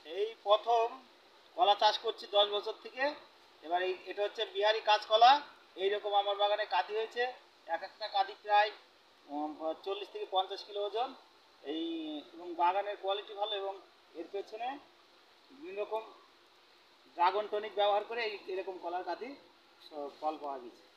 এই প্রথম কলা চাষ করছি 10 বছর থেকে। এবার এটা হচ্ছে বিহারি কাঁচকলা। এইরকম আমার বাগানে কাঁদি হয়েছে, এক একটা কাঁদি প্রায় 40 থেকে 50 কিলো ওজন। এই এবং বাগানের কোয়ালিটি ভালো, এবং এর পেছনে বিভিন্ন রকম ড্রাগন টনিক ব্যবহার করে এরকম কলার কাঁদি ফল পাওয়া গেছে।